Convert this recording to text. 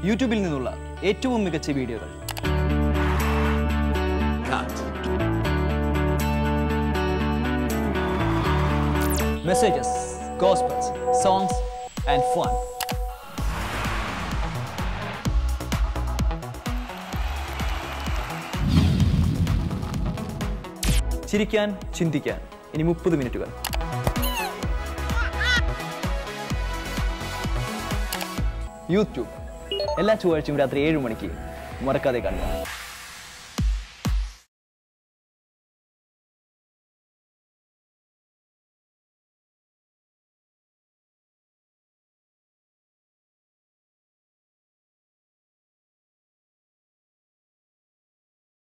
യൂട്യൂബിൽ നിന്നുള്ള ഏറ്റവും മികച്ച വീഡിയോകൾ. Messages, gospels, songs and fun. ചിരിക്കാൻ ചിന്തിക്കാൻ ഇനി 30 മിനിറ്റുകൾ. യൂട്യൂബ് എല്ലാ ചൊവ്വാഴ്ചയും രാത്രി 7 മണിക്ക് മറക്കാതെ കാണുക.